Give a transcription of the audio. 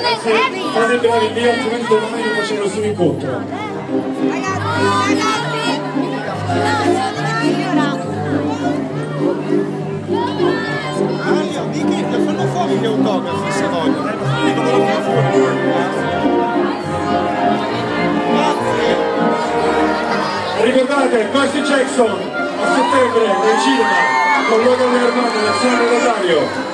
fate bravi lì, altrimenti domani non facciamo nessun incontro. Michi, fanno fuori gli autografi se vogliono. Ricordate, Percy Jackson a settembre nel cinema con Logan Lerman e Alessandro Rosario.